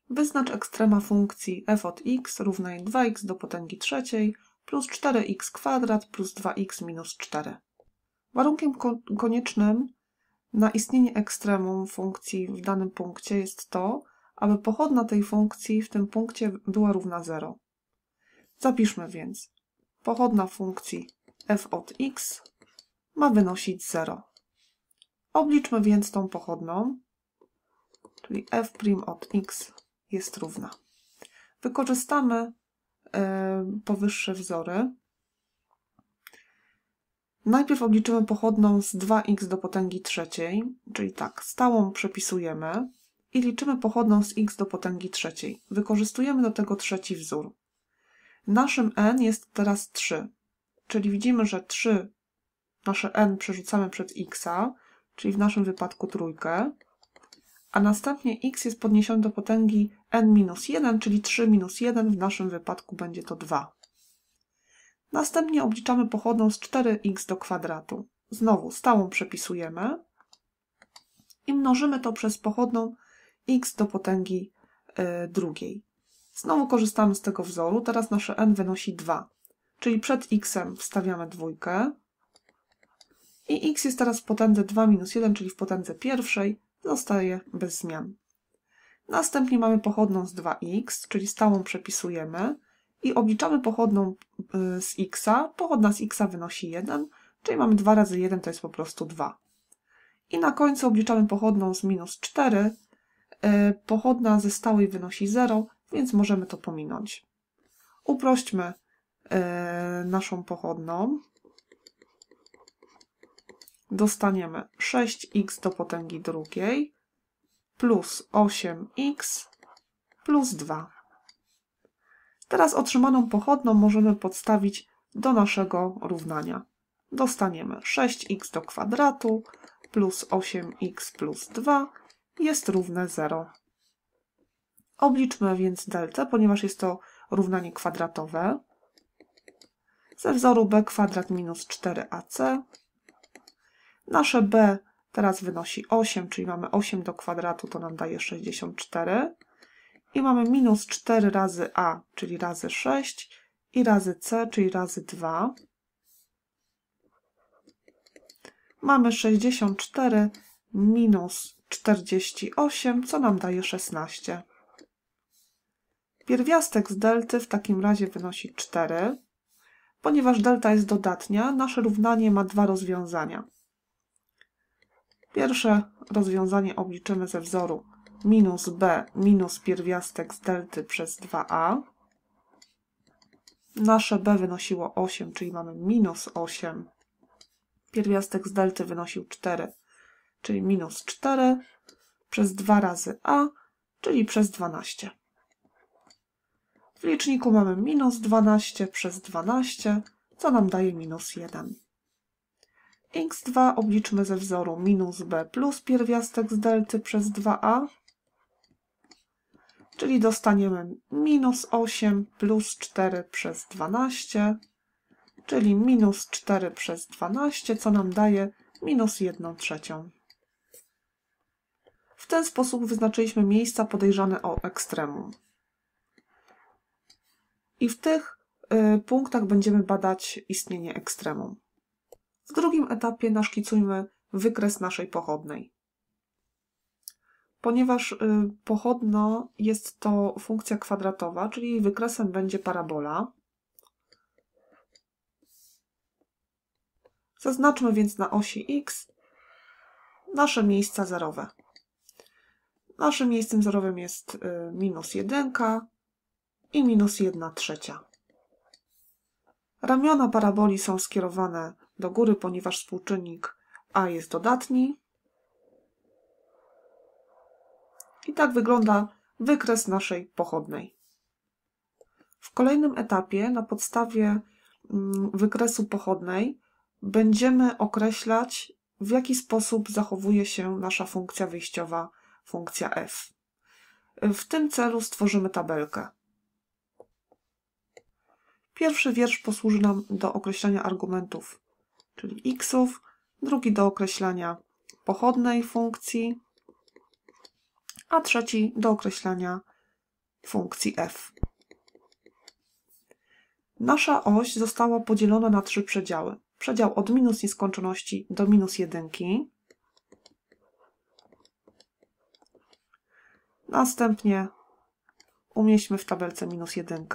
Wyznacz ekstrema funkcji f od x równa 2x do potęgi trzeciej plus 4x kwadrat plus 2x minus 4. Warunkiem koniecznym na istnienie ekstremum funkcji w danym punkcie jest to, aby pochodna tej funkcji w tym punkcie była równa 0. Zapiszmy więc. Pochodna funkcji f od x ma wynosić 0. Obliczmy więc tą pochodną, czyli f' od x jest równa. Wykorzystamy powyższe wzory. Najpierw obliczymy pochodną z 2x do potęgi trzeciej, czyli tak, stałą przepisujemy i liczymy pochodną z x do potęgi trzeciej. Wykorzystujemy do tego trzeci wzór. Naszym n jest teraz 3, czyli widzimy, że 3 nasze n przerzucamy przed x, czyli w naszym wypadku trójkę, a następnie x jest podniesiony do potęgi n-1, czyli 3 minus 1, w naszym wypadku będzie to 2. Następnie obliczamy pochodną z 4x do kwadratu. Znowu stałą przepisujemy i mnożymy to przez pochodną x do potęgi drugiej. Znowu korzystamy z tego wzoru, teraz nasze n wynosi 2, czyli przed x-em wstawiamy dwójkę i x jest teraz w potędze 2 minus 1, czyli w potędze pierwszej, zostaje bez zmian. Następnie mamy pochodną z 2x, czyli stałą przepisujemy i obliczamy pochodną z x. Pochodna z x wynosi 1, czyli mamy 2 razy 1 to jest po prostu 2. I na końcu obliczamy pochodną z minus 4. Pochodna ze stałej wynosi 0, więc możemy to pominąć. Uprośćmy naszą pochodną. Dostaniemy 6x do potęgi drugiej plus 8x plus 2. Teraz otrzymaną pochodną możemy podstawić do naszego równania. Dostaniemy 6x do kwadratu plus 8x plus 2 jest równe 0. Obliczmy więc deltę, ponieważ jest to równanie kwadratowe. Ze wzoru b kwadrat minus 4ac. Nasze b teraz wynosi 8, czyli mamy 8 do kwadratu, to nam daje 64. I mamy minus 4 razy a, czyli razy 6, i razy c, czyli razy 2. Mamy 64 minus 48, co nam daje 16. Pierwiastek z delty w takim razie wynosi 4. Ponieważ delta jest dodatnia, nasze równanie ma dwa rozwiązania. Pierwsze rozwiązanie obliczymy ze wzoru minus b minus pierwiastek z delty przez 2a. Nasze b wynosiło 8, czyli mamy minus 8. Pierwiastek z delty wynosił 4, czyli minus 4 przez 2 razy a, czyli przez 12. W liczniku mamy minus 12 przez 12, co nam daje minus 1. x2 obliczmy ze wzoru minus b plus pierwiastek z delty przez 2a, czyli dostaniemy minus 8 plus 4 przez 12, czyli minus 4 przez 12, co nam daje minus 1/3. W ten sposób wyznaczyliśmy miejsca podejrzane o ekstremum. I w tych punktach będziemy badać istnienie ekstremum. W drugim etapie naszkicujmy wykres naszej pochodnej. Ponieważ pochodna jest to funkcja kwadratowa, czyli jej wykresem będzie parabola. Zaznaczmy więc na osi x nasze miejsca zerowe. Naszym miejscem zerowym jest minus 1 i minus 1/3. Ramiona paraboli są skierowane do góry, ponieważ współczynnik a jest dodatni. I tak wygląda wykres naszej pochodnej. W kolejnym etapie na podstawie wykresu pochodnej będziemy określać, w jaki sposób zachowuje się nasza funkcja wyjściowa, funkcja f. W tym celu stworzymy tabelkę. Pierwszy wiersz posłuży nam do określania argumentów, czyli x'ów, drugi do określania pochodnej funkcji, a trzeci do określania funkcji f. Nasza oś została podzielona na 3 przedziały. Przedział od minus nieskończoności do minus 1. Następnie umieśćmy w tabelce minus 1.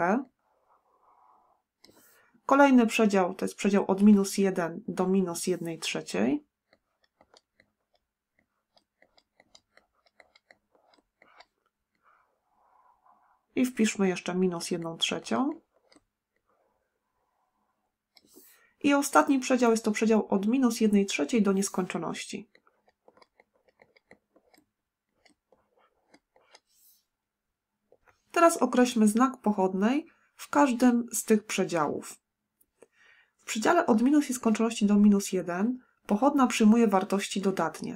Kolejny przedział to jest przedział od minus 1 do minus 1/3. I wpiszmy jeszcze minus 1/3. I ostatni przedział jest to przedział od minus 1/3 do nieskończoności. Teraz określmy znak pochodnej w każdym z tych przedziałów. W przedziale od minus nieskończoności do minus 1 pochodna przyjmuje wartości dodatnie.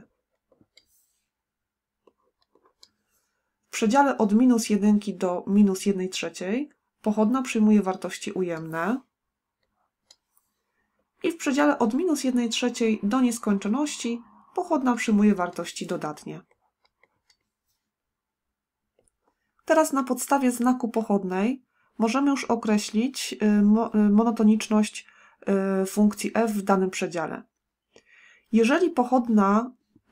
W przedziale od minus 1 do minus 1/3 pochodna przyjmuje wartości ujemne. I w przedziale od minus 1/3 do nieskończoności pochodna przyjmuje wartości dodatnie. Teraz na podstawie znaku pochodnej możemy już określić monotoniczność funkcji f w danym przedziale. Jeżeli pochodna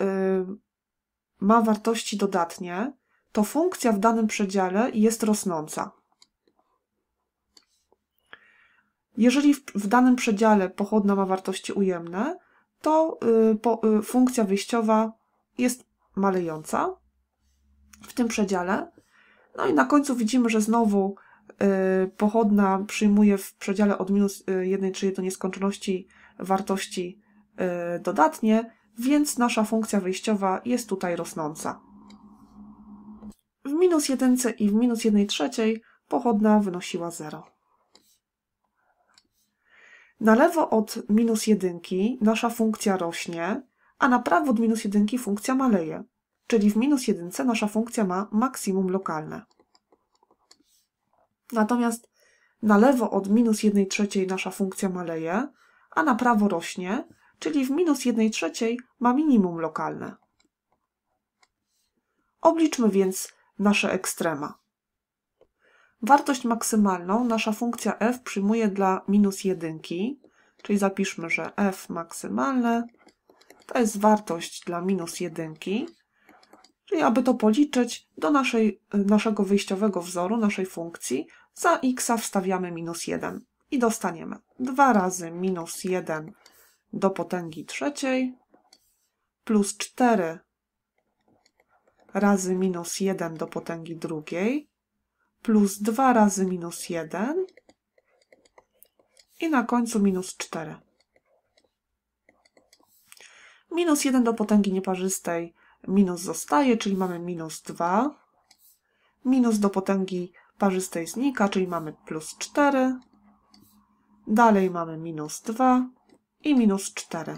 ma wartości dodatnie, to funkcja w danym przedziale jest rosnąca. Jeżeli w danym przedziale pochodna ma wartości ujemne, to funkcja wyjściowa jest malejąca w tym przedziale. No i na końcu widzimy, że znowu pochodna przyjmuje w przedziale od minus 1/3 do nieskończoności wartości dodatnie, więc nasza funkcja wyjściowa jest tutaj rosnąca. W minus 1 i w minus 1/3 pochodna wynosiła 0. Na lewo od minus 1 nasza funkcja rośnie, a na prawo od minus 1 funkcja maleje, czyli w minus 1 nasza funkcja ma maksimum lokalne. Natomiast na lewo od minus 1/3 nasza funkcja maleje, a na prawo rośnie, czyli w minus 1/3 ma minimum lokalne. Obliczmy więc nasze ekstrema. Wartość maksymalną nasza funkcja f przyjmuje dla minus 1, czyli zapiszmy, że f maksymalne to jest wartość dla minus 1, czyli aby to policzyć, do naszego wyjściowego wzoru, naszej funkcji, za x wstawiamy minus 1 i dostaniemy 2 razy minus 1 do potęgi trzeciej plus 4 razy minus 1 do potęgi drugiej plus 2 razy minus 1 i na końcu minus 4. Minus 1 do potęgi nieparzystej minus zostaje, czyli mamy minus 2. Minus do potęgi parzystej znika, czyli mamy plus 4. Dalej mamy minus 2 i minus 4.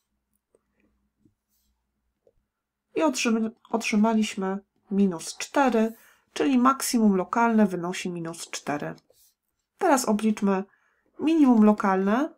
I otrzymaliśmy minus 4, czyli maksimum lokalne wynosi minus 4. Teraz obliczmy minimum lokalne.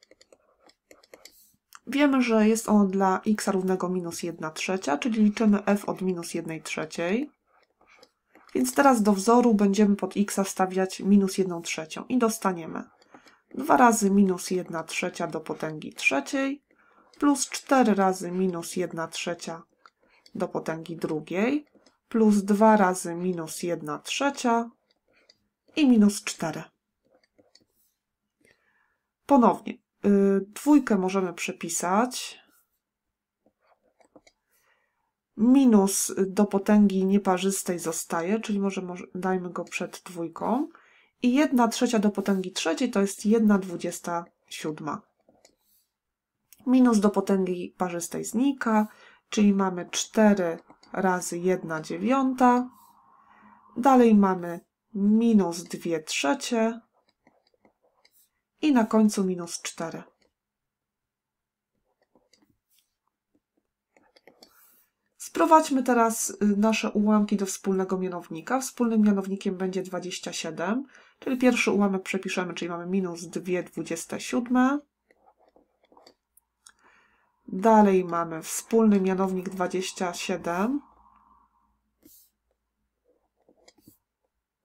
Wiemy, że jest ono dla x równego minus 1/3, czyli liczymy f od minus 1/3. Więc teraz do wzoru będziemy pod x wstawiać minus 1/3 i dostaniemy 2 razy minus 1/3 do potęgi trzeciej plus 4 razy minus 1/3 do potęgi drugiej plus 2 razy minus 1/3 i minus 4. Ponownie, dwójkę możemy przepisać. Minus do potęgi nieparzystej zostaje, czyli może dajmy go przed dwójką. I 1/3 do potęgi trzeciej to jest 1/27. Minus do potęgi parzystej znika, czyli mamy 4 razy 1/9. Dalej mamy minus 2/3 i na końcu minus 4. Sprowadźmy teraz nasze ułamki do wspólnego mianownika. Wspólnym mianownikiem będzie 27, czyli pierwszy ułamek przepiszemy, czyli mamy minus 2/27. Dalej mamy wspólny mianownik 27.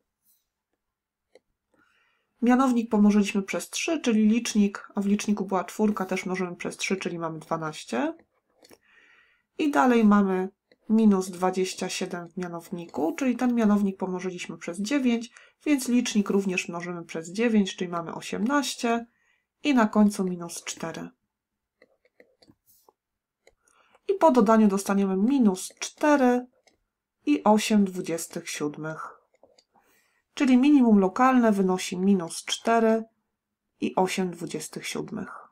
Mianownik pomnożyliśmy przez 3, czyli licznik, a w liczniku była 4, też mnożymy przez 3, czyli mamy 12. I dalej mamy minus 27 w mianowniku, czyli ten mianownik pomnożyliśmy przez 9, więc licznik również mnożymy przez 9, czyli mamy 18 i na końcu minus 4. I po dodaniu dostaniemy minus 4 i 8/27. Czyli minimum lokalne wynosi minus 4 i 8/27.